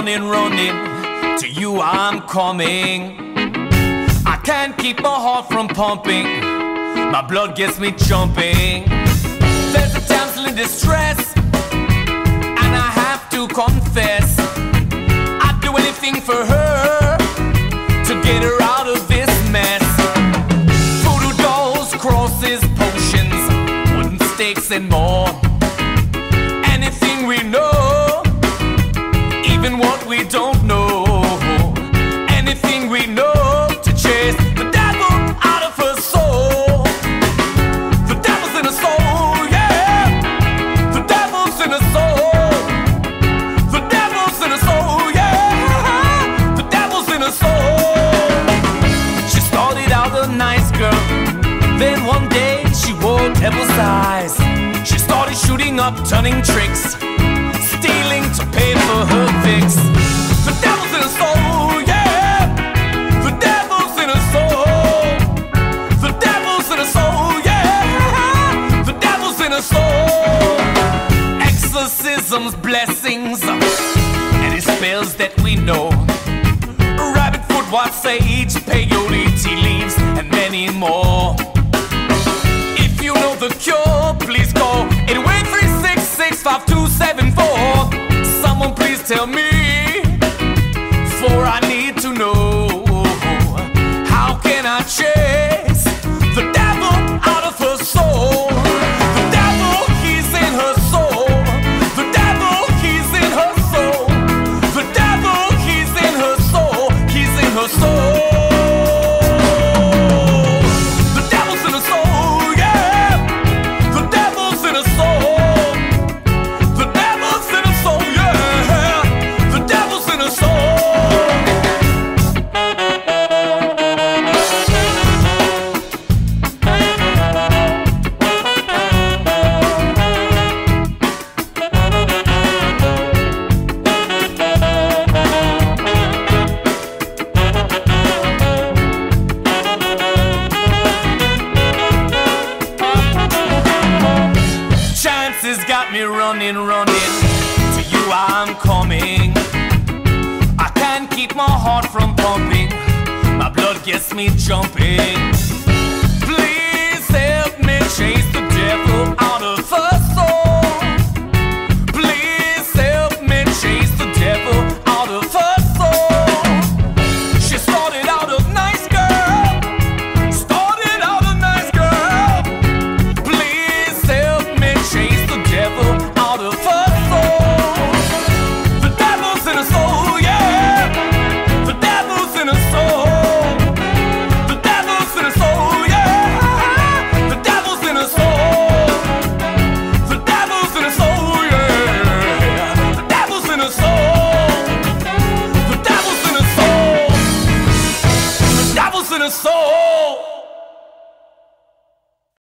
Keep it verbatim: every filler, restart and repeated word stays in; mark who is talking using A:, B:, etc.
A: running, running. To you I'm coming. I can't keep my heart from pumping. My blood gets me jumping. There's a damsel in distress, and I have to confess, I'd do anything for her to get her out of this mess. Voodoo dolls, crosses, potions, wooden stakes and more. Anything we know, even what we don't know. Anything we know to chase the devil out of her soul. The devil's in her soul, yeah. The devil's in her soul. The devil's in her soul, yeah. The devil's in her soul. She started out a nice girl, then one day she wore devil's eyes. She started shooting up, turning tricks, stealing to pay for her fix. The devil's in her soul, yeah. The devil's in her soul. The devil's in her soul, yeah. The devil's in her soul. Exorcisms, blessings, and his spells that we know. Rabbit foot, white sage, peyote, tea leaves, and many more. If you know the cure, please call eight oh eight, three six six, five two seven four. Someone please tell me, for I need to know. How can I chase the devil out of her soul? The devil, he's in her soul. The devil, he's in her soul. The devil, he's in her soul. He's in her soul. The devil's in her soul, yeah. The devil's in her soul. The devil's in her soul, yeah. The devil's in her soul. Chances got me running, running. To you I'm coming. I can't keep my heart from pumping. My blood gets me jumping. Please help me chase the devil